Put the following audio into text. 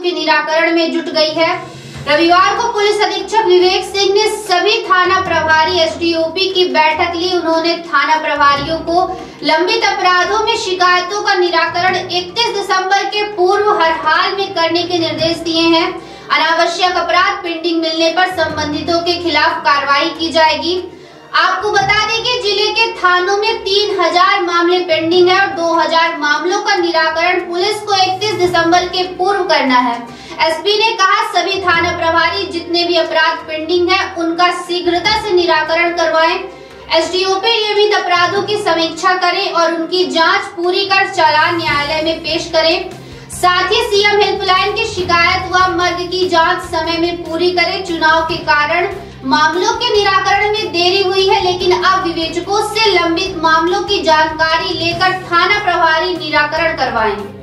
के निराकरण में जुट गई है। रविवार को पुलिस अधीक्षक विवेक सिंह ने सभी थाना प्रभारी एसडीओपी की बैठक ली। उन्होंने थाना प्रभारियों को लंबित अपराधों में शिकायतों का निराकरण 31 दिसंबर के पूर्व हर हाल में करने के निर्देश दिए हैं। अनावश्यक अपराध पेंडिंग मिलने पर संबंधितों के खिलाफ कार्रवाई की जाएगी। आपको बता दें कि जिले के थानों में 3000 मामले पेंडिंग है और 2000 मामलों का निराकरण पुलिस को 31 दिसंबर के पूर्व करना है। एसपी ने कहा सभी थाना प्रभारी जितने भी अपराध पेंडिंग है उनका शीघ्रता से निराकरण करवाएं। एसडीओपी नियमित अपराधों की समीक्षा करें और उनकी जांच पूरी कर चालान न्यायालय में पेश करें। साथ ही सीएम हेल्पलाइन की शिकायत व मर्ग की जांच समय में पूरी करें। चुनाव के कारण मामलों के निराकरण में देरी हुई है, लेकिन अब विवेचकों से लंबित मामलों की जानकारी लेकर थाना प्रभारी निराकरण करवाएं।